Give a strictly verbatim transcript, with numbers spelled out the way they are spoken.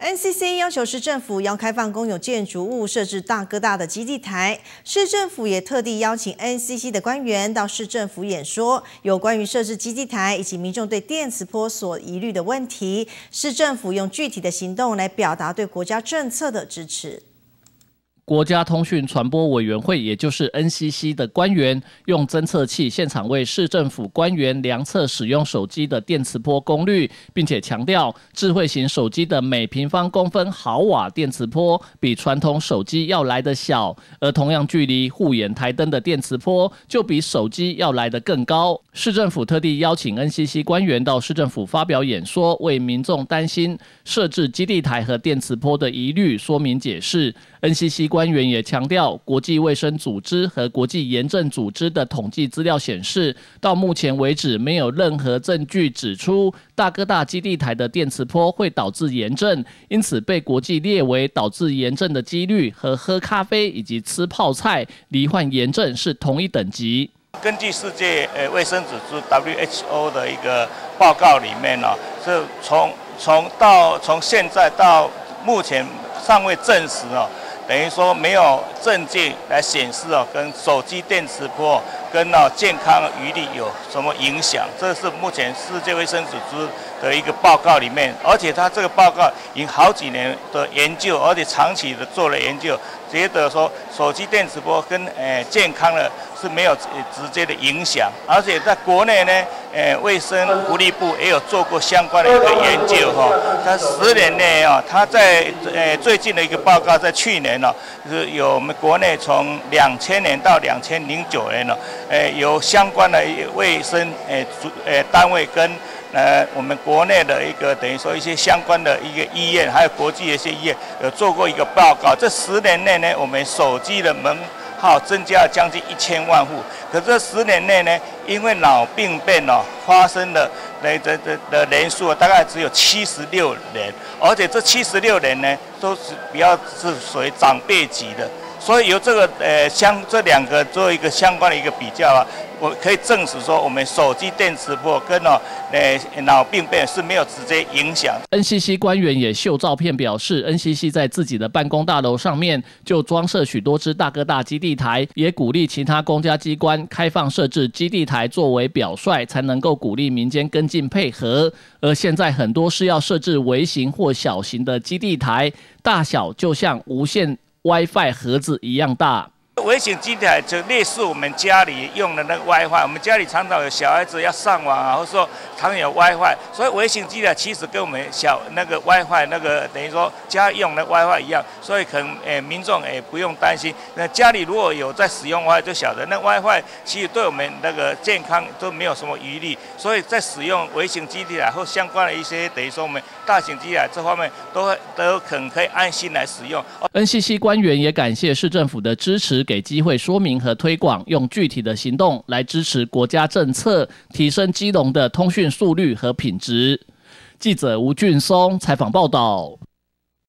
N C C 要求市政府要开放公有建筑物设置大哥大的基地台，市政府也特地邀请 N C C 的官员到市政府演说，有关于设置基地台以及民众对电磁波所疑虑的问题，市政府用具体的行动来表达对国家政策的支持。 国家通讯传播委员会，也就是 N C C 的官员，用侦测器现场为市政府官员量测使用手机的电磁波功率，并且强调，智慧型手机的每平方公分毫瓦电磁波比传统手机要来得小，而同样距离护眼台灯的电磁波就比手机要来得更高。市政府特地邀请 N C C 官员到市政府发表演说，为民众担心设置基地台和电磁波的疑虑说明解释。N C C 官员也强调，国际卫生组织和国际炎症组织的统计资料显示，到目前为止没有任何证据指出大哥大基地台的电磁波会导致炎症，因此被国际列为导致炎症的几率和喝咖啡以及吃泡菜罹患炎症是同一等级。 根据世界呃卫生组织 W H O 的一个报告里面呢、哦，是从从到从现在到目前尚未证实哦。 等于说没有证据来显示哦，跟手机电磁波跟哦健康余力有什么影响？这是目前世界卫生组织的一个报告里面，而且它这个报告已经好几年的研究，而且长期的做了研究，觉得说手机电磁波跟呃健康的是没有直接的影响，而且在国内呢，呃卫生福利部也有做过相关的一个研究哈，它十年内啊，它在呃最近的一个报告在去年。 就是有我们国内从两千年到两千零九年呢，呃，有相关的卫生呃主呃单位跟呃我们国内的一个等于说一些相关的一个医院，还有国际的一些医院有做过一个报告。这十年内呢，我们手机的门号增加了将近一千万户，可这十年内呢，因为脑病变哦发生的。 的的的的人数大概只有七十六人，而且这七十六人呢，都是比较是属于长辈级的，所以由这个呃相这两个做一个相关的一个比较啊，我可以证实说，我们手机电磁波跟哦呃脑病变是没有直接影响。 N C C 官员也秀照片表示 ，N C C 在自己的办公大楼上面就装设许多支大哥大基地台，也鼓励其他公家机关开放设置基地台作为表率，才能够鼓励民间跟进配合。而现在很多是要设置微型或小型的基地台，大小就像无线 WiFi 盒子一样大。 微型基地台就类似我们家里用的那个 WiFi， 我们家里常常有小孩子要上网啊，或者说常常有 WiFi， 所以微型基地台其实跟我们小那个 WiFi 那个等于说家用的 WiFi 一样，所以可能诶、呃、民众诶不用担心。那家里如果有在使用 WiFi 就晓得，那 WiFi 其实对我们那个健康都没有什么疑虑，所以在使用微型基地台或相关的一些等于说我们大型基地台这方面都会都可能可以安心来使用。 N C C 官员也感谢市政府的支持。 给机会说明和推广，用具体的行动来支持国家政策，提升基隆的通讯速率和品质。记者吴俊松采访报道。